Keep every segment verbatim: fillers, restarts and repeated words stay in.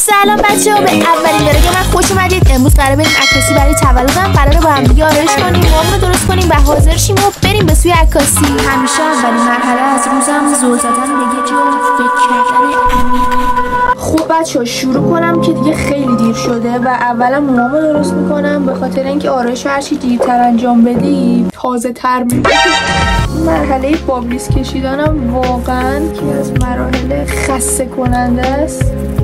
سلام بچه‌ها، به اولین ویدیو من خوش اومدید. امروز قراره بریم عکاسی برای تولدم. قراره با هم دیگه آرایش کنیم، موامون رو درست کنیم و حاضر شیم و بریم به سوی عکاسی. همیشه اولین مرحله از روزم زل زدن به یه جا فکر کردن عمیق. خب بچه‌ها شروع کنم که دیگه خیلی دیر شده و اولا موامو درست میکنم، به خاطر اینکه آرایش هر چی دیرتر انجام بدی تازه تر میشه. مرحله بابلیس کشیدنم واقعا که از مراحل خسته کننده است.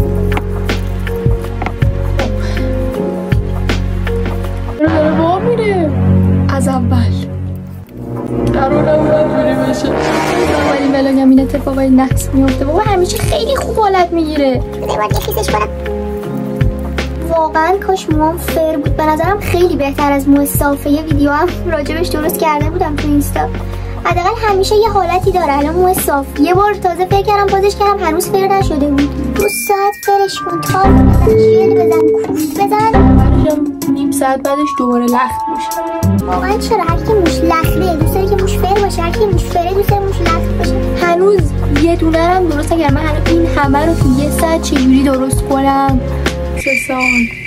داره با میره از اول قرار نبود بره بشه. ولی بلاگم این اتفاقای نحس میفته. بابا همیشه خیلی خوب حالت میگیره. باید یکیزش کنم. واقعا کاش موام فر بود. به نظرم خیلی بهتر از مو صافه. یه ویدیو هم راجبش درست کرده بودم تو اینستا. حداقل همیشه یه حالتی داره. الان مو صاف. یه بار تازه فکر کردم پازش کردم هنوز فر نشده بود. دو ساعت فرش کن تا بزن شیل بزن کوفت بزن. نیم ساعت بعدش دوباره لخت میشه. واقعا چرا هر کی موش لخته دوست داره که موش فر باشه، هر کی موش فره دوست داره موش لخت باشه. هنوز یه دونه هم درست نکردم. من الان این همه رو تو یه ساعت چجوری درست کنم؟ سه ساعت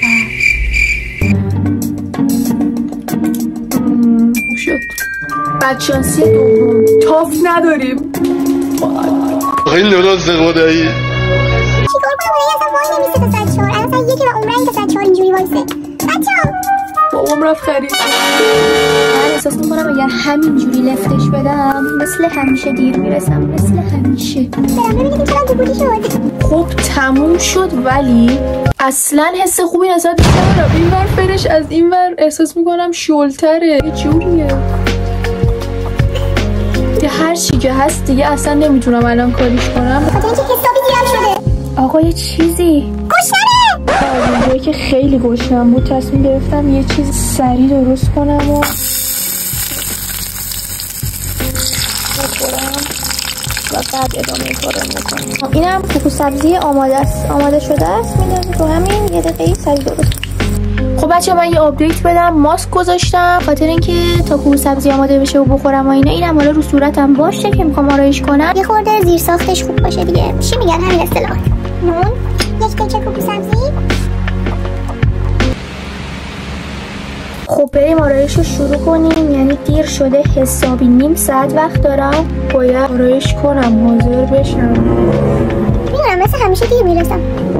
شد. بدشانسی دوم تاف نداریم. خیلی درست خدایی. چیکار کنم؟ اونایی اصلا وای نمیسته تا ساعت چهار. الان ساعت یکی و عمرن تا ساعت چهار اینجوری وایسه. بچه‌ها بابام رفت خرید. من احساس میکنم اگر همینجوری لفتش بدم مثل همیشه دیر میرسم، مثل همیشه. برم ببینید چرا دوبودی شد. خب تموم شد ولی اصلا حس خوبی نسبت ندارم. این ور فرش از این ور احساس میکنم شلتره. یه جوریه که هر چی که هست دیگه اصلا نمیتونم الان کاریش کنم. خاطر اینکه حسابی دیرم شده. آقا یه چیزی گوشتنه. اونجایی که خیلی گشنم بود تصمیم گرفتم یه چیز سریع درست کنم و بخورم و بعد ادامه کارم بکنم. اینم کوکو سبزی آماده است. آماده شده است. میذارم تو همین یه دقیقه سریع درست. خب بچه من یه آپدیت بدم. ماسک گذاشتم خاطر اینکه تا کوکو سبزی آماده بشه و بخورم و اینا. اینم حالا رو صورتم باشه که میخوام آرایش کنم. یه خورده زیر ساختش خوب باشه دیگه. چی میگن همین اصطلاح؟ نون، یک تکه کوکو سبزی. خب بریم آرایش رو شروع کنیم. یعنی دیر شده حسابی، نیم ساعت وقت دارم. باید آرایش کنم، حاضر بشم. میدونم مثل همیشه دیر میرسم.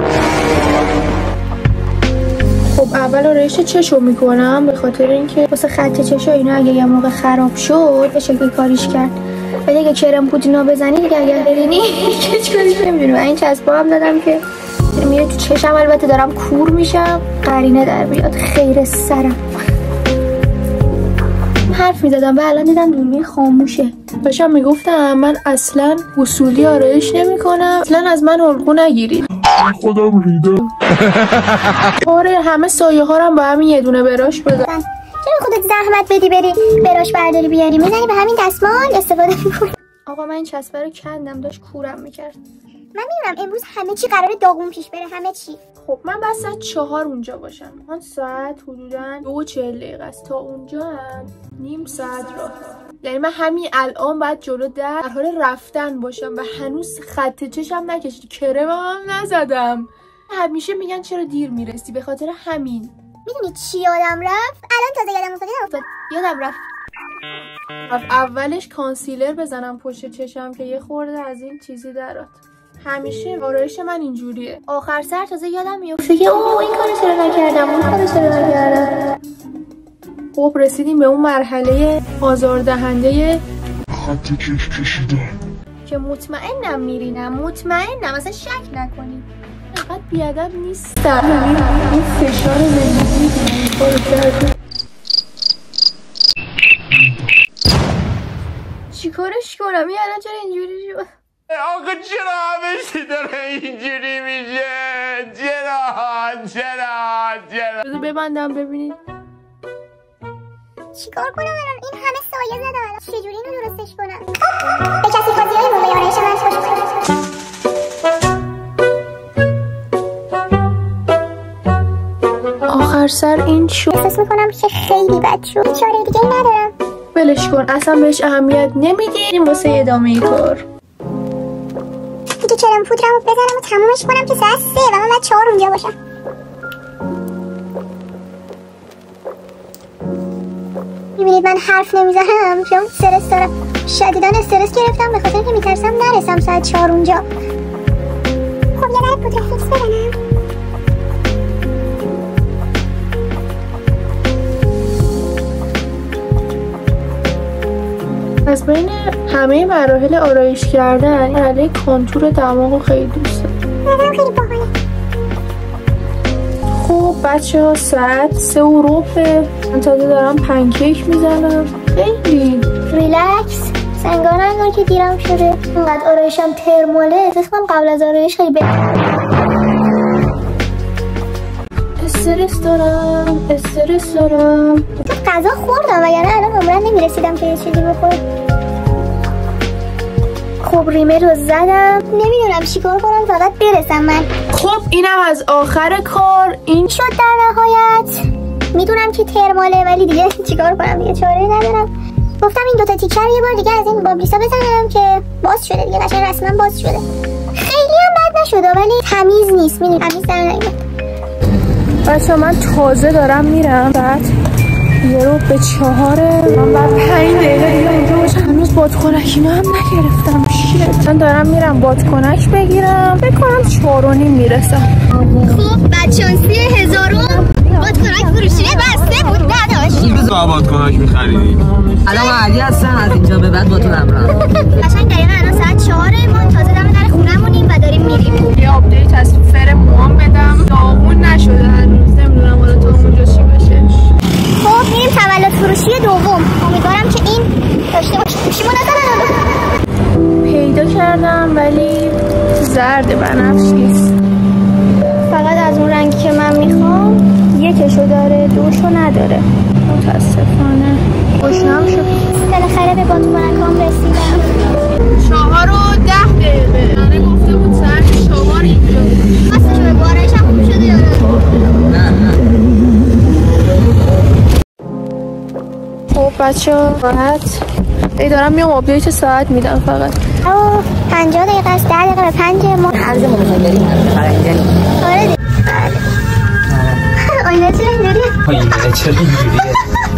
خب اول آرایش چشم میکنم، به خاطر اینکه واسه خط چشم اینا اگه یه موقع خراب شد به شکل کاریش کرد. ولی اگه کرم پودینا بزنی دیگه اگر ببینی هیچ کاریش نمیدونی. و این چسبا هم دادم که میره تو چشم. البته دارم کور میشم، قرینه در بیاد خیر سرم. حرف میزدم و الان دیدم دوربین خاموشه. داشتم میگفتم من اصلا اصولی آرایش نمی کنم، اصلا از من الگو نگیرید. خودم ریدم. آره همه سایه ها رو با همین یه دونه براش بزن. چرا خودت زحمت بدی بری براش برداری بیاری؟ میزنی به همین دستمال استفاده میکنی. آقا من این چسبه رو کندم، داشت کورم میکرد. من میدونم امروز همه چی قراره داغون پیش بره، همه چی. خب من بعد ساعت چهار اونجا باشم. آن ساعت حدوداً دو و چهل دقیقه است. تا اونجا هم نیم ساعت راه. یعنی من همین الان باید جلو در در حال رفتن باشم و هنوز خط چشم نکشید، کرم هم نزدم. همیشه میگن چرا دیر میرسی، به خاطر همین. میدونی چی یادم رفت؟ الان تازه یادم افتاد. یادم رفت اولش کانسیلر بزنم پشت چشم که یه خورده از این چیزی درات. همیشه آرایش من اینجوریه. آخر سر تازه یادم میفته که اوه این کارو چرا نکردم، اون کارو چرا نکردم. خب رسیدیم به اون مرحله آزاردهنده خط کش کشیدن که مطمئنم میرینم، مطمئنم اصلا شک نکنیم. اینقدر بیادب نیستم. این فشار زندگی کارو کرده. چیکارش کنم؟ این الان چرا اینجوری شد؟ آقا چرا همه داره اینجوری میشه؟ چرا؟ چرا؟ چرا؟ بذار ببندم ببینید. چیکار کنم الان؟ این همه سایه زدم الان چجوری اینو درستش کنم؟ به کسی بازی های موقع آرایش من خوش کنم. آخر سر این شد. احساس میکنم که خیلی بد شد. چاره دیگه ای ندارم. ولش کن، اصلا بهش اهمیت نمیدیم واسه ادامه کار. دیگه کرم پودرمو بزنم و تمومش کنم که ساعت سه و من بعد چهار اونجا باشم. میبینید من حرف نمیزنم چون استرس دارم، شدیداً استرس گرفتم به خاطر که میترسم نرسم ساعت چهار اونجا. خب یه ذره پودر فیکس بزنم. از بین همه مراحل آرایش کردن مرحله کانتور دماغو خیلی دوست دارم. خیلی باحاله. خب بچه ها ساعت سه و ربعه، من تازه دارم پنکیک میزنم. خیلی ریلکس. انگار انگار که دیرم شده. اینقدر آرایشم ترماله. احساس کنم قبل از آرایش خیلی بهتره. استرس دارم استرس دارم تو غذا خوردم وگرنه الان عمرن نمیرسیدم که یه چیزی بخورم. خب ریمه رو زدم، نمیدونم چیکار کنم فقط برسم من. خب اینم از آخر کار. این شد در نهایت. میدونم که ترماله ولی دیگه چیکار کنم، دیگه چاره‌ای ندارم. گفتم این دوتا تیکر یه بار دیگه از این بابلیسا بزنم که باز شده دیگه، قشنگ رسما باز شده. خیلی هم بد نشده ولی تمیز نیست. میدونی تمیز در نمیاد. بچه من تازه دارم میرم، بعد یه رو به چهاره، من بعد پنج دقیقه دیگه اونجا باشم. هنوز بادکنکینو هم نگرفتم. شیت من دارم میرم بادکنک بگیرم، بکنم چهار و نیم میرسم. خب بدشانسی هزارم بادکنک فروشی بسته بود نداشت. بزا بادکنک میخریدی؟ الان علی هستم، از اینجا به بعد با تو نمرم. قشنگ دقیقا الان ساعت چهاره، ما تازه دم در خونمونیم و داریم میریم. یه آپدیت از فر موام بدم، داغون نشده هنوز، نمیدونم حالا تا اونجا چی بشه. خب میریم تولد فروشی دوم. امیدوارم که این داشته باشه. گوشیمو نزنم. پیدا کردم ولی زرد بنفش نیست. فقط از اون رنگی که من میخوام. یکشو داره دوشو نداره متاسفانه. خوشنام شد. بالاخره به بادکنکام رسیدم. چهار و ده دقیقه. یعنی گفته بود ساعت چهار اینجا. اصلا شده بارش هم خوب شده یا نه؟ خب بچه ها راحت ای دارم میام آپدیت ساعت میدم فقط. او پنجاه دقیقه است. ده دقیقه به پنج ما عرض ممکنی فرنگلی. آره دیگه. آینه چرا اینجوریه؟ آینه چرا اینجوریه؟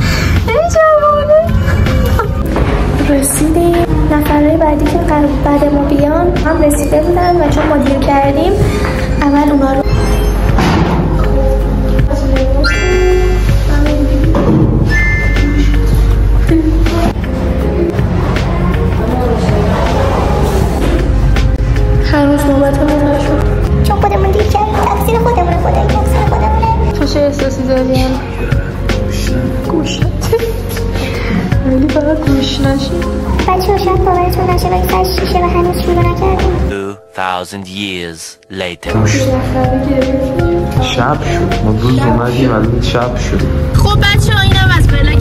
رسیدیم. نفرهای بعدی که بعد ما بیان هم رسیده بودن و چون ما دیر کردیم اول اونا رو هنوز نوبت ما نشد چون خودمون دیر کردیم. تقصیر خودمونه. خدایی تقصیر خودمونه. تو چه احساسی داریم؟ گوشت ولی فقط گوش نشید. بچه ها شاید باورتون نشه ولی ساعت شیشه و هنوز شروع نکردیم. two thousand years later. شب شد، ما روز اومدیم الان شب شد. خب بچه ها اینم از فعلا